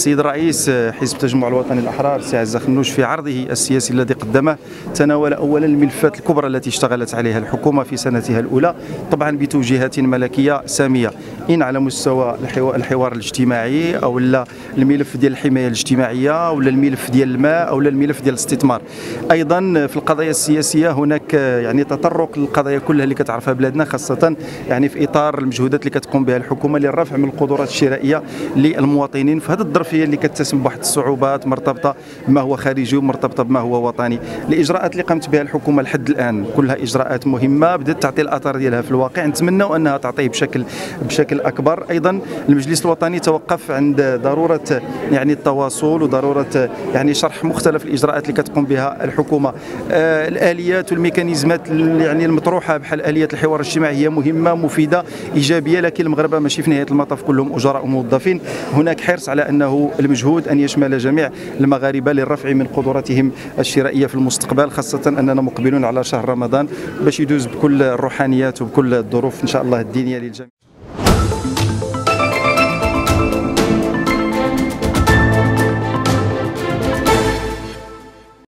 السيد رئيس حزب التجمع الوطني الأحرار سي عزة خنوش في عرضه السياسي الذي قدمه تناول أولا الملفات الكبرى التي اشتغلت عليها الحكومة في سنتها الأولى، طبعا بتوجيهات ملكية سامية، إن على مستوى الحوار الاجتماعي أو الملف ديال الحماية الاجتماعية أو الملف ديال الماء أو الملف ديال الاستثمار. أيضا في القضايا السياسية هناك يعني تطرق للقضايا كلها اللي كتعرفها بلادنا، خاصة يعني في إطار المجهودات اللي كتقوم بها الحكومة للرفع من القدرات الشرائية للمواطنين في هذه الظرفيه اللي كتسم بواحد الصعوبات مرتبطه بما هو خارجي ومرتبطه بما هو وطني. الاجراءات اللي قامت بها الحكومه لحد الان كلها اجراءات مهمه بدات تعطي الاثار ديالها في الواقع، نتمنوا انها تعطيه بشكل اكبر. ايضا المجلس الوطني توقف عند ضروره يعني التواصل وضروره يعني شرح مختلف الاجراءات اللي كتقوم بها الحكومه. الاليات والميكانيزمات يعني المطروحه بحال اليات الحوار الاجتماعي هي مهمه مفيده ايجابيه، لكن المغاربه ماشي في نهايه المطاف كلهم اجراء وموظفين. هناك حرص على انه المجهود ان يشمل جميع المغاربه للرفع من قدراتهم الشرائيه في المستقبل، خاصه اننا مقبلون على شهر رمضان باش يدوز بكل الروحانيات وبكل الظروف ان شاء الله الدينيه للجميع.